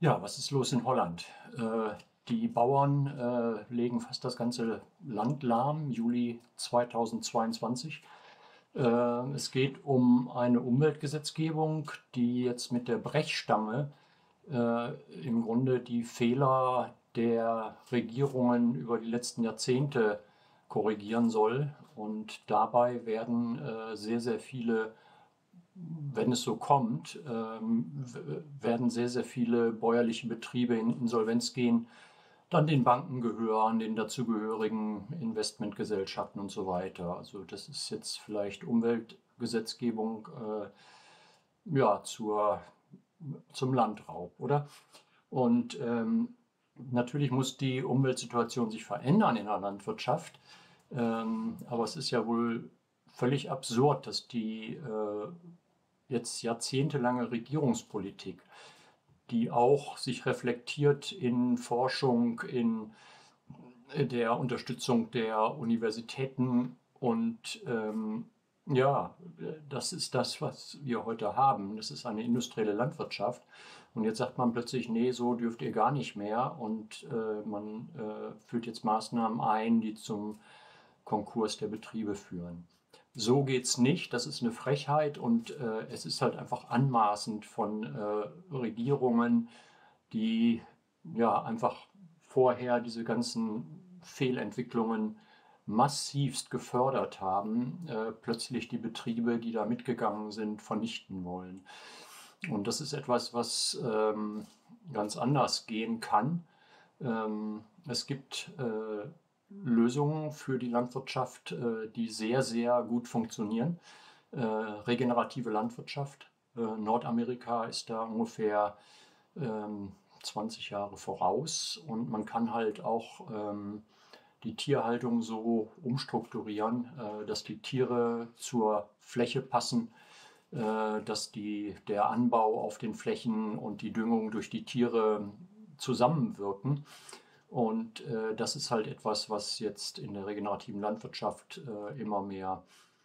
Ja, was ist los in Holland? Die Bauern legen fast das ganze Land lahm, Juli 2022. Es geht um eine Umweltgesetzgebung, die jetzt mit der Brechstange im Grunde die Fehler der Regierungen über die letzten Jahrzehnte korrigieren soll. Und dabei werden sehr, sehr viele, wenn es so kommt, werden sehr, sehr viele bäuerliche Betriebe in Insolvenz gehen, dann den Banken gehören, den dazugehörigen Investmentgesellschaften und so weiter. Also das ist jetzt vielleicht Umweltgesetzgebung ja, zum Landraub, oder? Und natürlich muss die Umweltsituation sich verändern in der Landwirtschaft. Aber es ist ja wohl völlig absurd, dass die jetzt jahrzehntelange Regierungspolitik, die auch sich reflektiert in Forschung, in der Unterstützung der Universitäten und ja, das ist das, was wir heute haben. Das ist eine industrielle Landwirtschaft. Und jetzt sagt man plötzlich, nee, so dürft ihr gar nicht mehr. Und man führt jetzt Maßnahmen ein, die zum Konkurs der Betriebe führen. So geht es nicht, das ist eine Frechheit und es ist halt einfach anmaßend von Regierungen, die ja einfach vorher diese ganzen Fehlentwicklungen massivst gefördert haben, plötzlich die Betriebe, die da mitgegangen sind, vernichten wollen. Und das ist etwas, was ganz anders gehen kann. Es gibt Lösungen für die Landwirtschaft, die sehr, sehr gut funktionieren. Regenerative Landwirtschaft. Nordamerika ist da ungefähr 20 Jahre voraus und man kann halt auch die Tierhaltung so umstrukturieren, dass die Tiere zur Fläche passen, dass der Anbau auf den Flächen und die Düngung durch die Tiere zusammenwirken. Und das ist halt etwas, was jetzt in der regenerativen Landwirtschaft immer mehr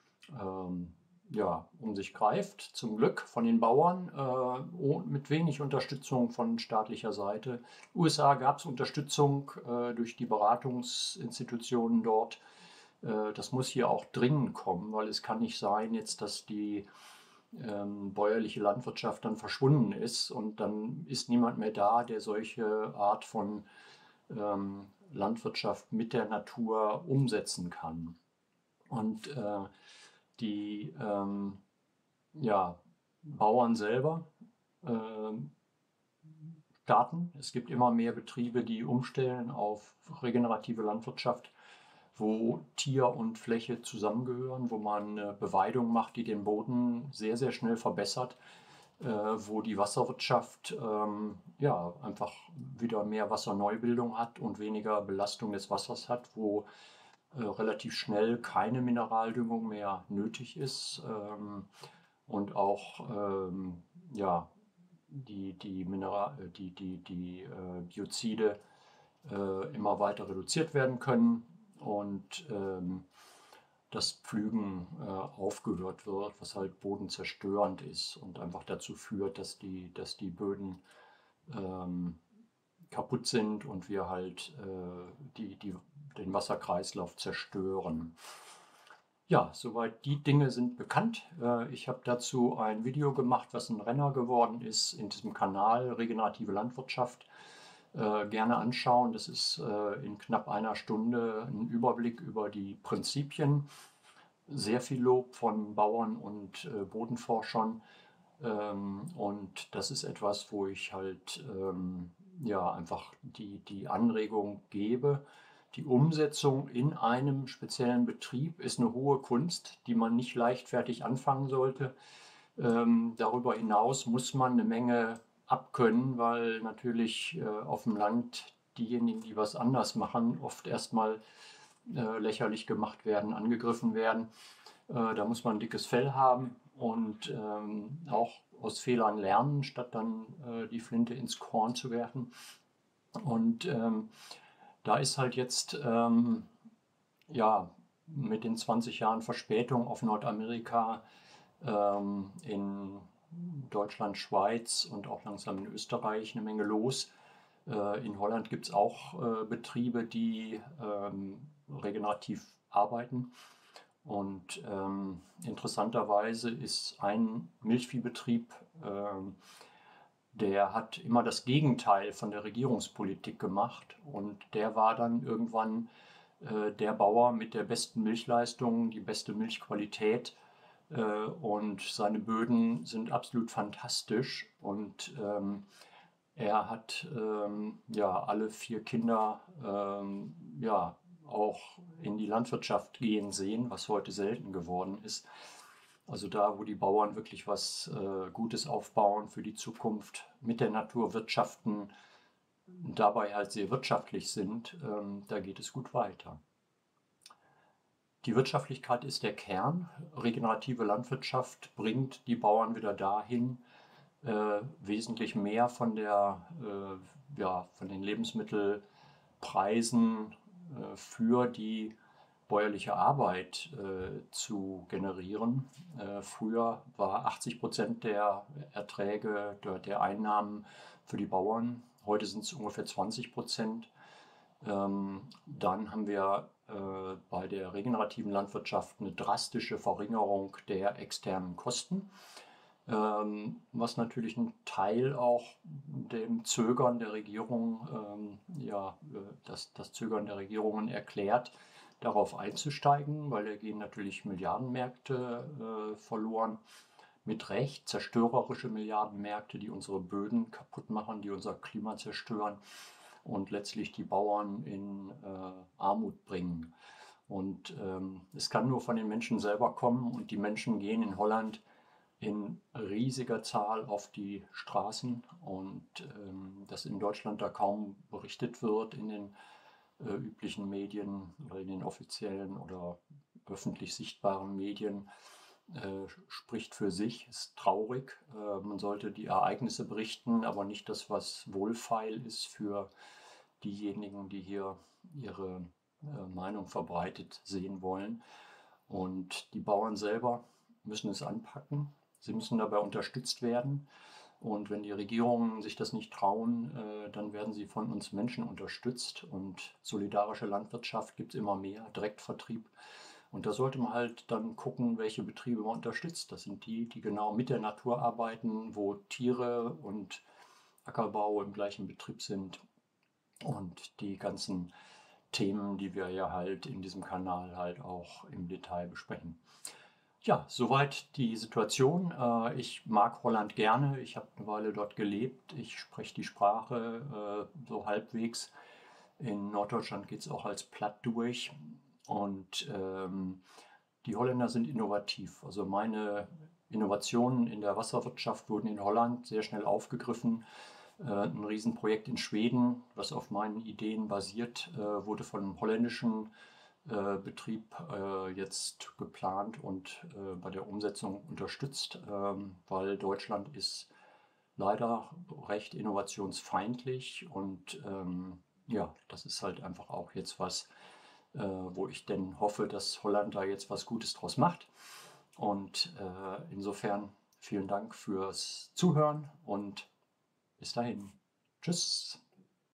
ja, um sich greift, zum Glück von den Bauern, mit wenig Unterstützung von staatlicher Seite. In den USA gab es Unterstützung durch die Beratungsinstitutionen dort. Das muss hier auch dringend kommen, weil es kann nicht sein jetzt, dass die bäuerliche Landwirtschaft dann verschwunden ist und dann ist niemand mehr da, der solche Art von Landwirtschaft mit der Natur umsetzen kann. Und die ja, Bauern selber starten. Es gibt immer mehr Betriebe, die umstellen auf regenerative Landwirtschaft, wo Tier und Fläche zusammengehören, wo man eine Beweidung macht, die den Boden sehr, sehr schnell verbessert, wo die Wasserwirtschaft ja, einfach wieder mehr Wasserneubildung hat und weniger Belastung des Wassers hat, wo relativ schnell keine Mineraldüngung mehr nötig ist und auch ja, die Biozide immer weiter reduziert werden können und das Pflügen aufgehört wird, was halt bodenzerstörend ist und einfach dazu führt, dass die Böden kaputt sind und wir halt den Wasserkreislauf zerstören. Ja, soweit die Dinge sind bekannt. Ich habe dazu ein Video gemacht, was ein Renner geworden ist in diesem Kanal Regenerative Landwirtschaft. Gerne anschauen. Das ist in knapp einer Stunde ein Überblick über die Prinzipien. Sehr viel Lob von Bauern und Bodenforschern. Und das ist etwas, wo ich halt ja, einfach die Anregung gebe. Die Umsetzung in einem speziellen Betrieb ist eine hohe Kunst, die man nicht leichtfertig anfangen sollte. Darüber hinaus muss man eine Menge abkönnen, weil natürlich auf dem Land diejenigen, die was anders machen, oft erstmal lächerlich gemacht werden, angegriffen werden. Da muss man ein dickes Fell haben und auch aus Fehlern lernen, statt dann die Flinte ins Korn zu werfen. Und da ist halt jetzt ja, mit den 20 Jahren Verspätung auf Nordamerika in Deutschland, Schweiz und auch langsam in Österreich eine Menge los. In Holland gibt es auch Betriebe, die regenerativ arbeiten. Und interessanterweise ist ein Milchviehbetrieb, der hat immer das Gegenteil von der Regierungspolitik gemacht. Und der war dann irgendwann der Bauer mit der besten Milchleistung, die beste Milchqualität. Und seine Böden sind absolut fantastisch. Und er hat ja alle 4 Kinder ja auch in die Landwirtschaft gehen sehen, was heute selten geworden ist. Also da, wo die Bauern wirklich was Gutes aufbauen für die Zukunft, mit der Natur wirtschaften, dabei halt sehr wirtschaftlich sind, da geht es gut weiter. Die Wirtschaftlichkeit ist der Kern. Regenerative Landwirtschaft bringt die Bauern wieder dahin, wesentlich mehr von von den Lebensmittelpreisen für die bäuerliche Arbeit zu generieren. Früher war 80% der Erträge, der Einnahmen für die Bauern. Heute sind es ungefähr 20%. Dann haben wir bei der regenerativen Landwirtschaft eine drastische Verringerung der externen Kosten, was natürlich ein Teil auch dem Zögern der Regierung, das Zögern der Regierungen erklärt, darauf einzusteigen, weil da gehen natürlich Milliardenmärkte verloren. Mit Recht zerstörerische Milliardenmärkte, die unsere Böden kaputt machen, die unser Klima zerstören und letztlich die Bauern in Armut bringen. Und es kann nur von den Menschen selber kommen, und die Menschen gehen in Holland in riesiger Zahl auf die Straßen, und dass in Deutschland da kaum berichtet wird in den üblichen Medien oder in den offiziellen oder öffentlich sichtbaren Medien, spricht für sich, ist traurig. Man sollte die Ereignisse berichten, aber nicht das, was wohlfeil ist für diejenigen, die hier ihre Meinung verbreitet sehen wollen. Und die Bauern selber müssen es anpacken. Sie müssen dabei unterstützt werden. Und wenn die Regierungen sich das nicht trauen, dann werden sie von uns Menschen unterstützt. Und solidarische Landwirtschaft gibt es immer mehr, Direktvertrieb. Und da sollte man halt dann gucken, welche Betriebe man unterstützt. Das sind die, die genau mit der Natur arbeiten, wo Tiere und Ackerbau im gleichen Betrieb sind. Und die ganzen Themen, die wir ja halt in diesem Kanal halt auch im Detail besprechen. Ja, soweit die Situation. Ich mag Holland gerne. Ich habe eine Weile dort gelebt. Ich spreche die Sprache so halbwegs. In Norddeutschland geht es auch als platt durch. Und die Holländer sind innovativ. Also meine Innovationen in der Wasserwirtschaft wurden in Holland sehr schnell aufgegriffen. Ein Riesenprojekt in Schweden, was auf meinen Ideen basiert, wurde von einem holländischen Betrieb jetzt geplant und bei der Umsetzung unterstützt, weil Deutschland ist leider recht innovationsfeindlich, und ja, das ist halt einfach auch jetzt was, wo ich denn hoffe, dass Holland da jetzt was Gutes draus macht. Und insofern vielen Dank fürs Zuhören und bis dahin. Tschüss.